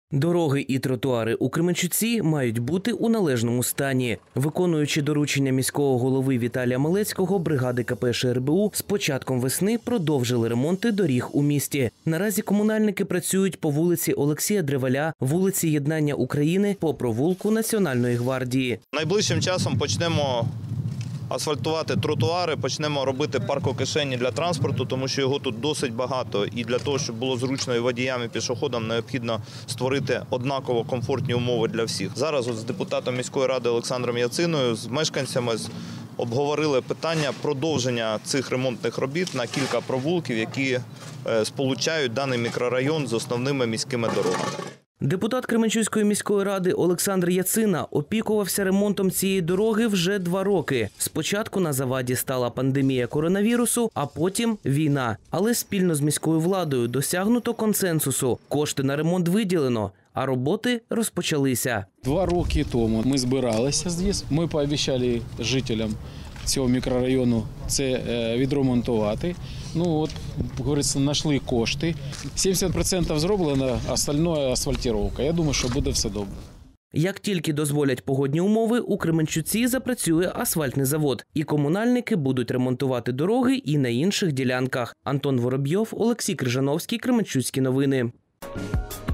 Дороги і тротуари у Кременчуці мають бути у належному стані. Виконуючи доручення міського голови Віталія Малецького, бригади КП ШРБУ з початком весни продовжили ремонти доріг у місті. Наразі комунальники працюють по вулиці Олексія Древаля, вулиці Єднання України, по провулку Національної гвардії. Найближчим часом почнемо асфальтувати тротуари, почнемо робити паркокишені для транспорту, тому що його тут досить багато. І для того, щоб було зручно і водіям, і пішоходам, необхідно створити однаково комфортні умови для всіх. Зараз з депутатом міської ради Олександром Яциною, з мешканцями обговорили питання продовження цих ремонтних робіт на кілька провулків, які сполучають даний мікрорайон з основними міськими дорогами. Депутат Кременчуцької міської ради Олександр Яцина опікувався ремонтом цієї дороги вже 2 роки. Спочатку на заваді стала пандемія коронавірусу, а потім війна. Але спільно з міською владою досягнуто консенсусу. Кошти на ремонт виділено, а роботи розпочалися. 2 роки тому ми збиралися здесь. Ми пообіцяли жителям цього мікрорайону це відремонтувати. Ну от, говориться, знайшли кошти. 70% зроблено, остальное асфальтировка. Я думаю, що буде все добре. Як тільки дозволять погодні умови, у Кременчуці запрацює асфальтний завод. І комунальники будуть ремонтувати дороги і на інших ділянках. Антон Воробйов, Олексій Крижановський, Кременчуцькі новини.